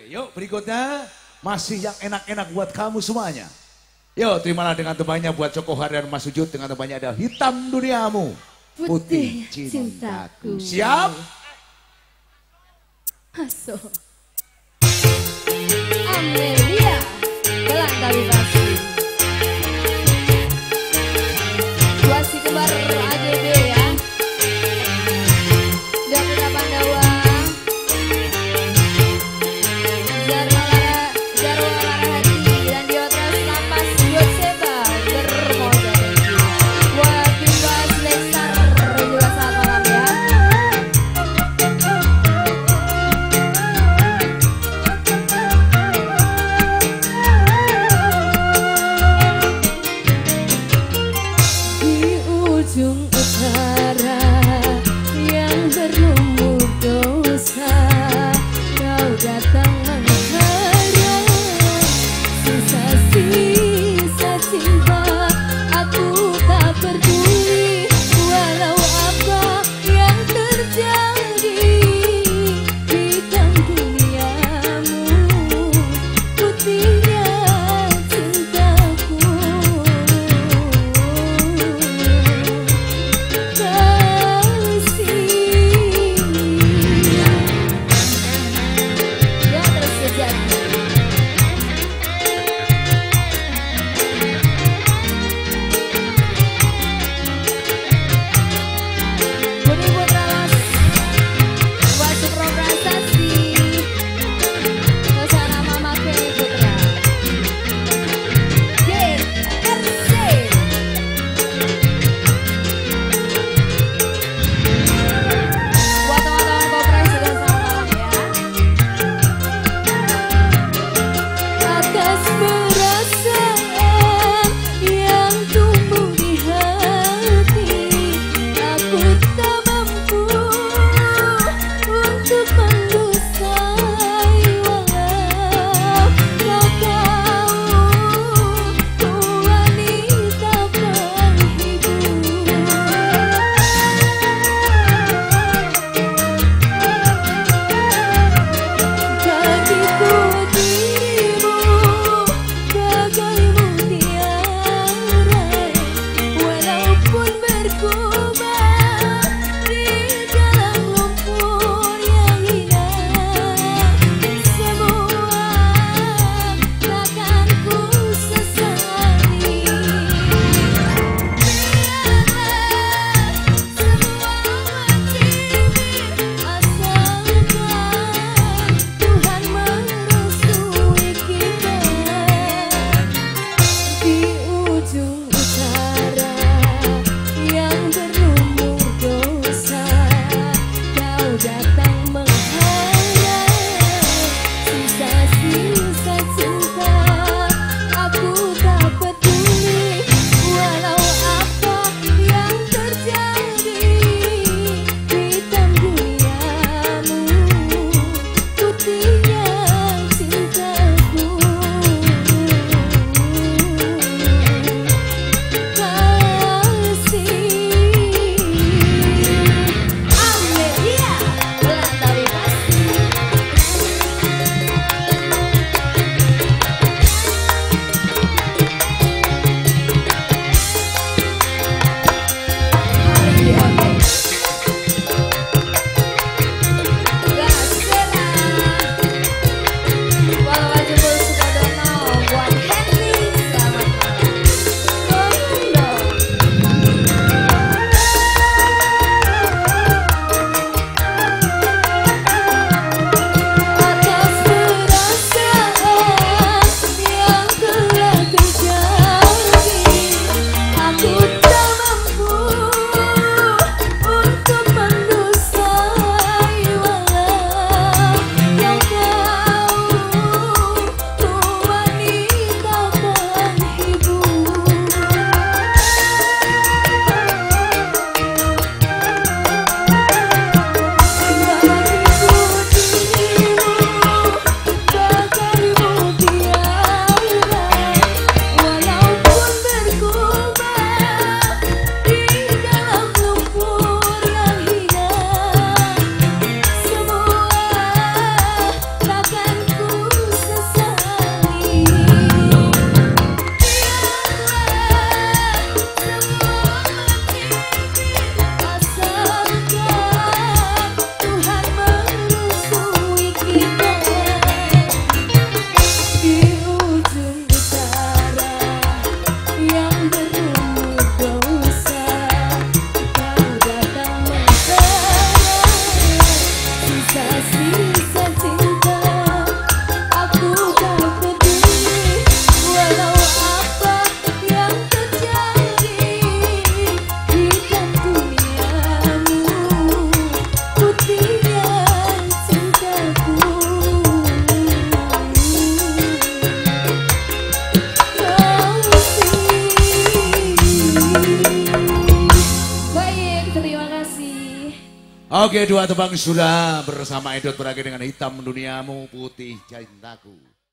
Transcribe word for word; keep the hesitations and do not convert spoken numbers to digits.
Yuk berikutnya masih yang enak-enak buat kamu semuanya. Yuk terimalah dengan tebanya buat Cokohar dan Mas Sujud dengan tebanya ada Hitam Duniamu, Putih Cintaku. Siap? Aso. Amelia, Gelang Kali Pasti. Dua si kembar A G B ya. Gavina Pandawa. Jarwo Lara, Jarwo Lara Hati dan di atas lapas buat Seba bermoda lagi. Buat Bimbas Lestar juga selamat malam ya. Di ujung utara yang berlumur dosa, kau datang mengharap sisa-sisa cinta. Aku tak peduli walau apa yang terjadi. Hitam duniamu, putihnya cintaku. Kasih ya terus sejati. Oke, dua tebang sudah bersama Edot berakhir dengan hitam duniamu, putih cintaku.